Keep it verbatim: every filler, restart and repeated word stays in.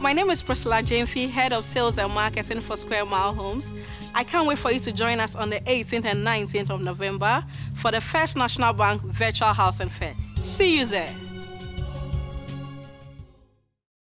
my name is Priscilla Jamfi, Head of Sales and Marketing for Squaremile Homes. I can't wait for you to join us on the eighteenth and nineteenth of November for the first National Bank Virtual Housing Fair. See you there.